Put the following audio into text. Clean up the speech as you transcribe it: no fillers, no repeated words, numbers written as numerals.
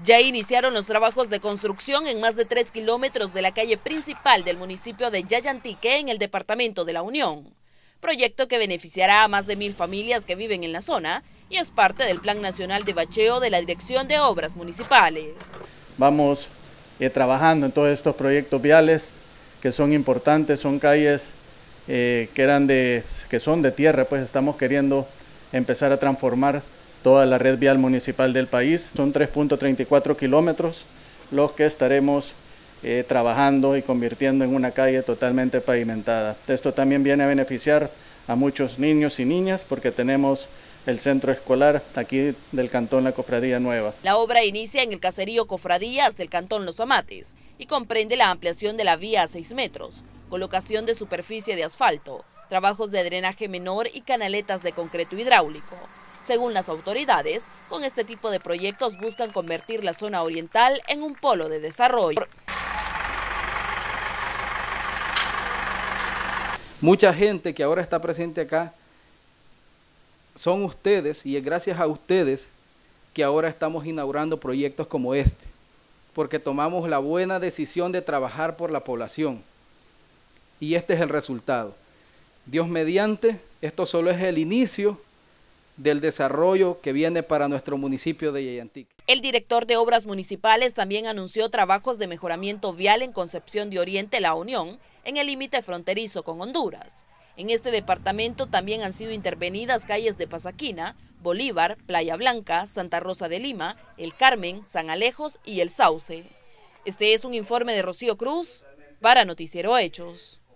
Ya iniciaron los trabajos de construcción en más de 3 kilómetros de la calle principal del municipio de Yayantique, en el departamento de La Unión. Proyecto que beneficiará a más de 1000 familias que viven en la zona y es parte del Plan Nacional de Bacheo de la Dirección de Obras Municipales. Vamos trabajando en todos estos proyectos viales que son importantes, son calles que son de tierra, pues estamos queriendo empezar a transformar toda la red vial municipal del país. Son 3.34 kilómetros los que estaremos trabajando y convirtiendo en una calle totalmente pavimentada. Esto también viene a beneficiar a muchos niños y niñas porque tenemos el centro escolar aquí del cantón La Cofradía Nueva. La obra inicia en el caserío Cofradía hasta el cantón Los Amates y comprende la ampliación de la vía a 6 metros, colocación de superficie de asfalto, trabajos de drenaje menor y canaletas de concreto hidráulico. Según las autoridades, con este tipo de proyectos buscan convertir la zona oriental en un polo de desarrollo. Mucha gente que ahora está presente acá son ustedes, y es gracias a ustedes que ahora estamos inaugurando proyectos como este, porque tomamos la buena decisión de trabajar por la población. Y este es el resultado. Dios mediante, esto solo es el inicio del desarrollo que viene para nuestro municipio de Yayantique. El director de Obras Municipales también anunció trabajos de mejoramiento vial en Concepción de Oriente, La Unión, en el límite fronterizo con Honduras. En este departamento también han sido intervenidas calles de Pasaquina, Bolívar, Playa Blanca, Santa Rosa de Lima, El Carmen, San Alejos y El Sauce. Este es un informe de Rocío Cruz para Noticiero Hechos.